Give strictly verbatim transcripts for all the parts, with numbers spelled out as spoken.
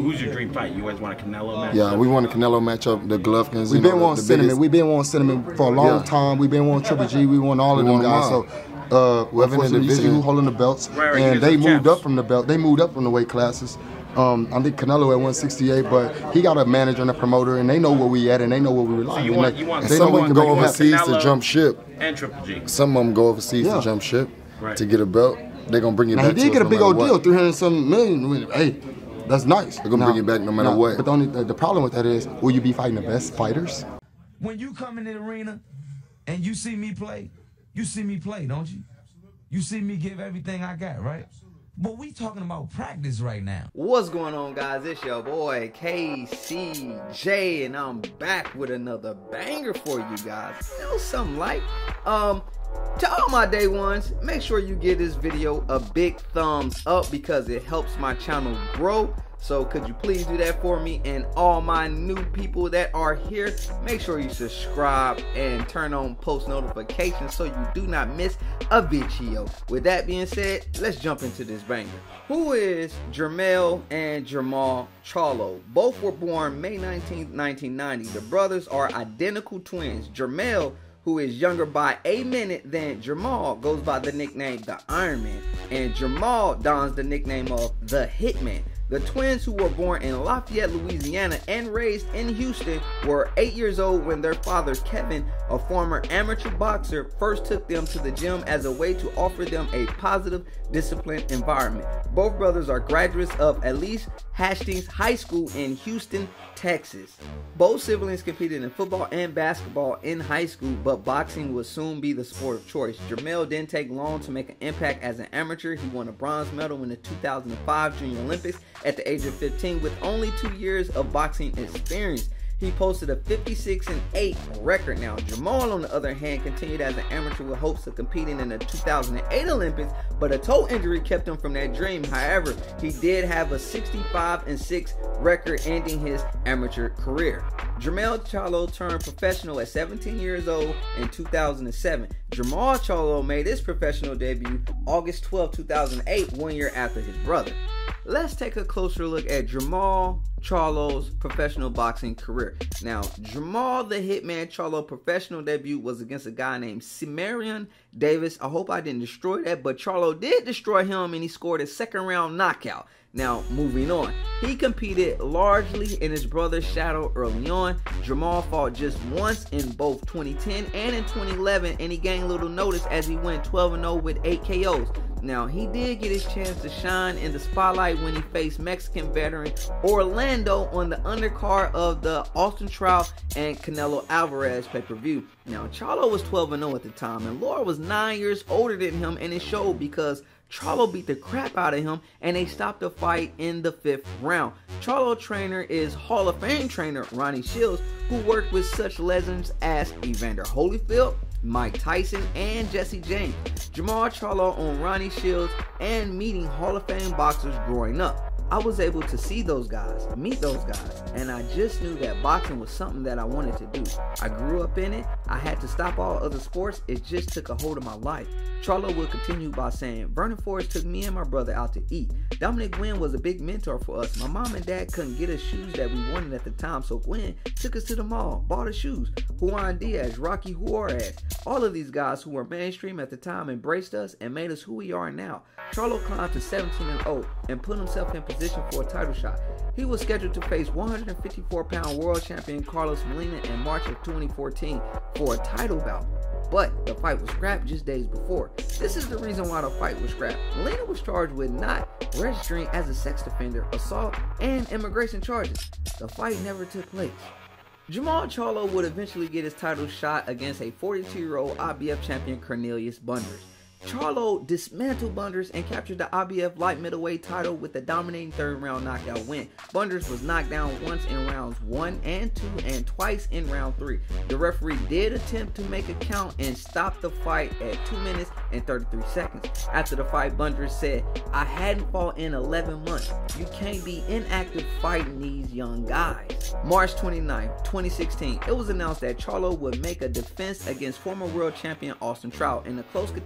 who's your dream fight? You always want a Canelo match? Yeah, we want a Canelo matchup, the Golovkins. We've been wanting Cinnamon. We've been wanting Cinnamon for a long yeah. time. We've been wanting Triple G. We want all of we them guys. Them so, uh, whoever in the you see division, who holding the belts, right, right, and they moved champs. up from the belt. They moved up from the weight classes. Um, I think Canelo at one sixty-eight, but he got a manager and a promoter, and they know where we at, and they know where we rely. So you want, you want and some of them go overseas to jump ship. And Triple G. Some of them go overseas yeah. to jump ship right. to get a belt. They're gonna bring you now, back. He did to get a no big old what. deal, three hundred some million. Hey, that's nice. They're gonna now, bring you back no matter now, what. But the only the, the problem with that is, will you be fighting the best fighters? When you come in the arena and you see me play, you see me play, don't you? You see me give everything I got, right? But we talking about practice right now. What's going on, guys? It's your boy K C J, and I'm back with another banger for you guys. You know, something like, um, to all my day ones, make sure you give this video a big thumbs up because it helps my channel grow. So could you please do that for me? And all my new people that are here, make sure you subscribe and turn on post notifications so you do not miss a video. With that being said, let's jump into this banger. Who is Jermell and Jermall Charlo? Both were born May nineteenth, nineteen ninety. The brothers are identical twins. Jermell, who is younger by a minute than Jermall, goes by the nickname the Iron Man, and Jermall dons the nickname of the Hitman. The twins, who were born in Lafayette, Louisiana and raised in Houston, were eight years old when their father, Kevin, a former amateur boxer, first took them to the gym as a way to offer them a positive, disciplined environment. Both brothers are graduates of Elise Hastings High School in Houston, Texas. Both siblings competed in football and basketball in high school, but boxing would soon be the sport of choice. Jermell didn't take long to make an impact as an amateur. He won a bronze medal in the two thousand five Junior Olympics at the age of fifteen with only two years of boxing experience. He posted a fifty-six and eight record. Now, Jermall, on the other hand, continued as an amateur with hopes of competing in the two thousand eight Olympics, but a toe injury kept him from that dream. However, he did have a sixty-five and six record, ending his amateur career. Jermell Charlo turned professional at seventeen years old in two thousand seven. Jermall Charlo made his professional debut August twelfth, two thousand eight, one year after his brother. Let's take a closer look at Jermall Charlo's professional boxing career. Now, Jermall the Hitman Charlo professional debut was against a guy named Cimarron Davis. I hope I didn't destroy that, but Charlo did destroy him and he scored a second round knockout. Now, moving on. He competed largely in his brother's shadow early on. Jermall fought just once in both twenty ten and in twenty eleven, and he gained little notice as he went twelve and oh with eight K Os. Now, he did get his chance to shine in the spotlight when he faced Mexican veteran Orlando on the undercard of the Austin Trout and Canelo Alvarez pay-per-view. Now, Charlo was twelve and oh at the time, and Laura was nine years older than him, and it showed because Charlo beat the crap out of him and they stopped the fight in the fifth round. Charlo trainer is Hall of Fame trainer Ronnie Shields, who worked with such legends as Evander Holyfield, Mike Tyson, and Jesse James. Jermall Charlo on Ronnie Shields and meeting Hall of Fame boxers growing up. I was able to see those guys, meet those guys, and I just knew that boxing was something that I wanted to do. I grew up in it. I had to stop all other sports. It just took a hold of my life. Charlo would continue by saying, Vernon Forrest took me and my brother out to eat. Dominic Gwynn was a big mentor for us. My mom and dad couldn't get us shoes that we wanted at the time, so Gwynn took us to the mall, bought us shoes. Juan Diaz, Rocky Juarez, all of these guys who were mainstream at the time embraced us and made us who we are now. Charlo climbed to seventeen and oh and put himself in position for a title shot. He was scheduled to face one hundred fifty-four pound world champion Carlos Molina in March of twenty fourteen for a title bout, but the fight was scrapped just days before. This is the reason why the fight was scrapped. Molina was charged with not registering as a sex offender, assault, and immigration charges. The fight never took place. Jermall Charlo would eventually get his title shot against a forty-two year old I B F champion Cornelius Bunders. Charlo dismantled Bunders and captured the I B F light middleweight title with a dominating third round knockout win. Bunders was knocked down once in rounds one and two and twice in round three. The referee did attempt to make a count and stop the fight at two minutes and thirty-three seconds. After the fight, Bunders said, I hadn't fought in eleven months. You can't be inactive fighting these young guys. March twenty-ninth, twenty sixteen, it was announced that Charlo would make a defense against former world champion Austin Trout in a close contested bout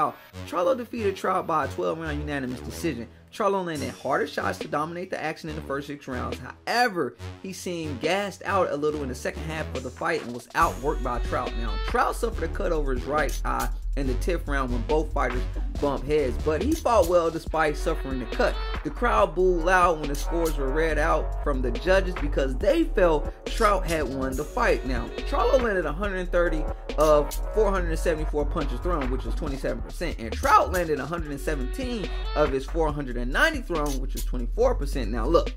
out, Charlo defeated Trout by a twelve round unanimous decision. Charlo landed harder shots to dominate the action in the first six rounds. However, he seemed gassed out a little in the second half of the fight and was outworked by Trout. Now, Trout suffered a cut over his right eye in the tenth round when both fighters bumped heads, but he fought well despite suffering the cut. The crowd booed loud when the scores were read out from the judges because they felt Trout had won the fight. Now, Charlo landed one hundred thirty of four hundred seventy-four punches thrown, which was twenty-seven percent, and Trout landed one hundred seventeen of his four hundred ninety thrown, which was twenty-four percent. Now, look,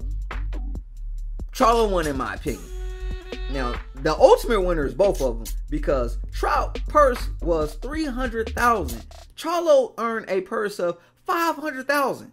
Charlo won in my opinion. Now, the ultimate winner is both of them because Trout purse was three hundred thousand dollars. Charlo earned a purse of five hundred thousand dollars.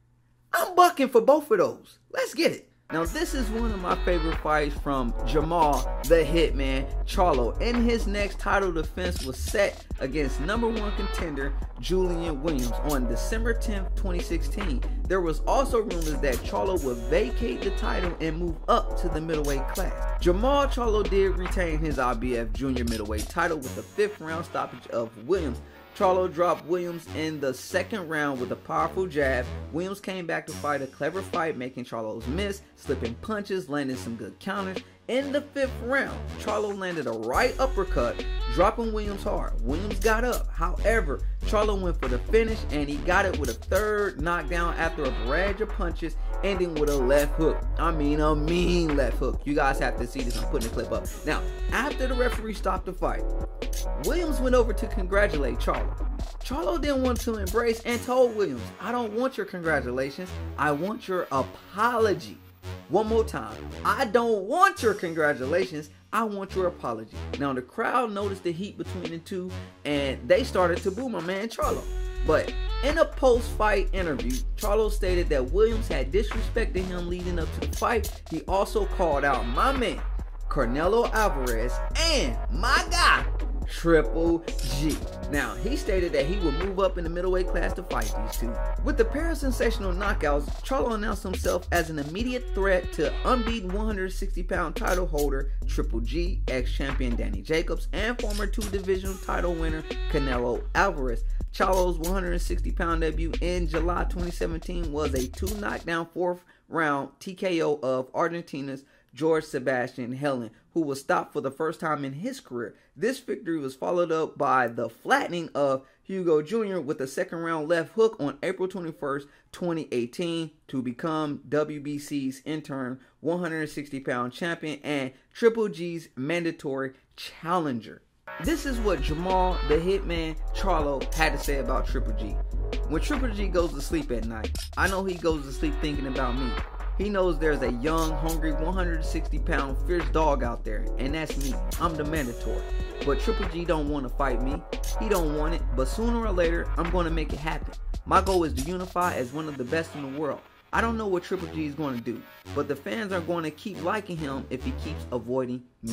I'm bucking for both of those. Let's get it. Now, this is one of my favorite fights from Jermall the Hitman Charlo. And his next title defense was set against number one contender Julian Williams on December tenth, twenty sixteen. There was also rumors that Charlo would vacate the title and move up to the middleweight class. Jermall Charlo did retain his I B F junior middleweight title with the fifth round stoppage of Williams. Charlo dropped Williams in the second round with a powerful jab. Williams came back to fight a clever fight, making Charlo's miss, slipping punches, landing some good counters. In the fifth round, Charlo landed a right uppercut, dropping Williams hard. Williams got up. However, Charlo went for the finish, and he got it with a third knockdown after a barrage of punches, ending with a left hook. I mean, a mean left hook. You guys have to see this. I'm putting the clip up. Now, after the referee stopped the fight, Williams went over to congratulate Charlo. Charlo didn't want to embrace and told Williams, I don't want your congratulations. I want your apology. One more time. I don't want your congratulations. I want your apology. Now, the crowd noticed the heat between the two, and they started to boo my man Charlo. But in a post-fight interview, Charlo stated that Williams had disrespected him leading up to the fight. He also called out my man, Canelo Alvarez, and my guy, Triple G. Now, he stated that he would move up in the middleweight class to fight these two. With the pair of sensational knockouts, Charlo announced himself as an immediate threat to unbeaten one hundred sixty pound title holder Triple G, ex-champion Danny Jacobs, and former two-division title winner Canelo Alvarez. Charlo's one hundred sixty pound debut in July twenty seventeen was a two-knockdown fourth round T K O of Argentina's George Sebastian Helen, who was stopped for the first time in his career. This victory was followed up by the flattening of Hugo Junior with a second round left hook on April twenty-first, twenty eighteen to become W B C's interim one hundred sixty pound champion and Triple G's mandatory challenger. This is what Jermall the Hitman Charlo had to say about Triple G. When Triple G goes to sleep at night, I know he goes to sleep thinking about me. He knows there's a young, hungry, one hundred sixty pound fierce dog out there, and that's me. I'm the mandatory. But Triple G don't want to fight me. He don't want it, but sooner or later, I'm going to make it happen. My goal is to unify as one of the best in the world. I don't know what Triple G is going to do, but the fans are going to keep liking him if he keeps avoiding me.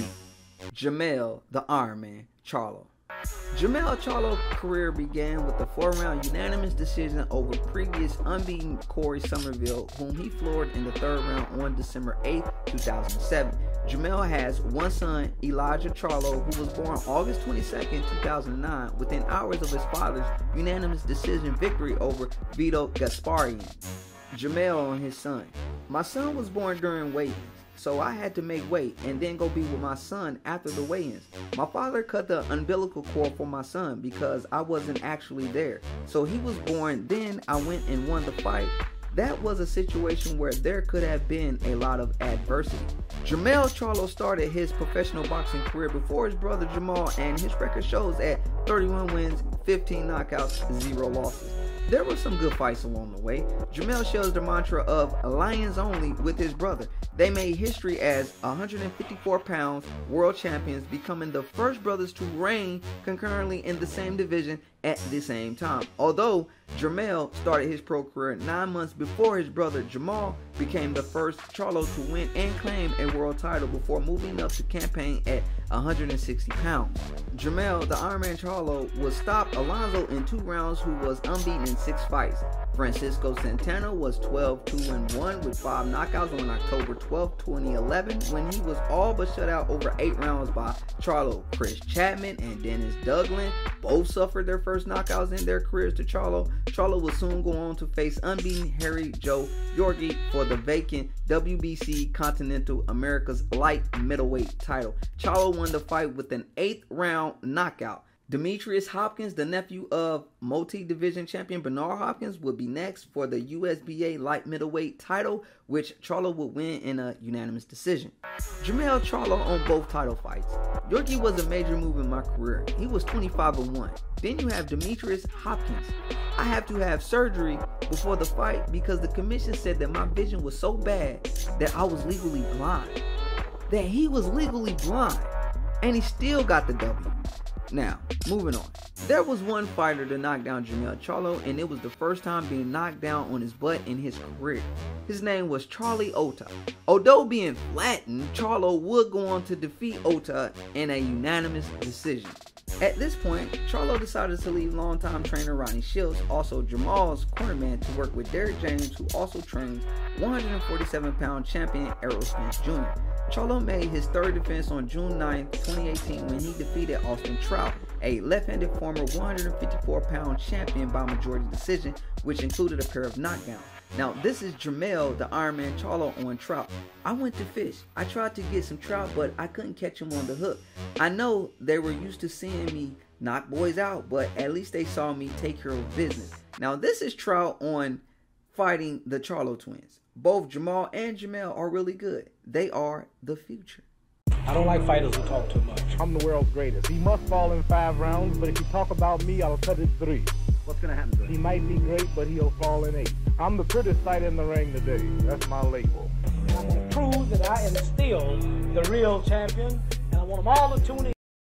Jermell the Iron Man Charlo. Jermell Charlo's career began with a four round unanimous decision over previous unbeaten Corey Somerville, whom he floored in the third round on December eighth, two thousand seven. Jermell has one son, Elijah Charlo, who was born August twenty-second, two thousand nine, within hours of his father's unanimous decision victory over Vito Gasparian. Jermell and his son. My son was born during weigh-ins, so I had to make weight and then go be with my son after the weigh-ins. My father cut the umbilical cord for my son because I wasn't actually there. So he was born, then I went and won the fight. That was a situation where there could have been a lot of adversity. Jermell Charlo started his professional boxing career before his brother Jermall, and his record shows at thirty-one wins, fifteen knockouts, zero losses. There were some good fights along the way. Jermell shares the mantra of lions only with his brother. They made history as one hundred fifty-four pounds world champions, becoming the first brothers to reign concurrently in the same division at the same time. Although Jermell started his pro career nine months before his brother Jermall became the first Charlo to win and claim a world title before moving up to campaign at one hundred sixty pounds. Jermell the Iron Man Charlo would stop Alonzo in two rounds, who was unbeaten in six fights. Francisco Santana was twelve two and one with five knockouts on October twelfth, twenty eleven, when he was all but shut out over eight rounds by Charlo. Chris Chapman and Dennis Douglin both suffered their first knockouts in their careers to Charlo. Charlo will soon go on to face unbeaten Harry Joe Yorgi for the vacant W B C Continental America's light middleweight title. Charlo won the fight with an eighth round knockout. Demetrius Hopkins, the nephew of multi-division champion Bernard Hopkins, would be next for the U S B A light middleweight title, which Charlo would win in a unanimous decision. Jermell Charlo on both title fights. Yorgi was a major move in my career. He was twenty-five and one. Then you have Demetrius Hopkins. I have to have surgery before the fight because the commission said that my vision was so bad that I was legally blind. That he was legally blind. And he still got the W. Now, moving on. There was one fighter to knock down Jermell Charlo, and it was the first time being knocked down on his butt in his career. His name was Charlie Ota. Although being flattened, Charlo would go on to defeat Ota in a unanimous decision. At this point, Charlo decided to leave longtime trainer Ronnie Shields, also Jamal's cornerman, to work with Derrick James, who also trains one forty-seven pound champion Errol Spence Junior Charlo made his third defense on June ninth, twenty eighteen, when he defeated Austin Trout, a left-handed former one fifty-four pound champion, by majority decision, which included a pair of knockdowns. Now, this is Jermell, the Ironman Charlo, on Trout. I went to fish. I tried to get some trout, but I couldn't catch him on the hook. I know they were used to seeing me knock boys out, but at least they saw me take care of business. Now, this is Trout on fighting the Charlo twins. Both Jamal and Jermell are really good. They are the future. I don't like fighters who talk too much. I'm the world's greatest. He must fall in five rounds, but if you talk about me, I'll cut it three. What's going to happen to him? He might be great, but he'll fall in eight. I'm the prettiest sight in the ring today. That's my label. I'm going to prove that I am still the real champion, and I want them all to tune in.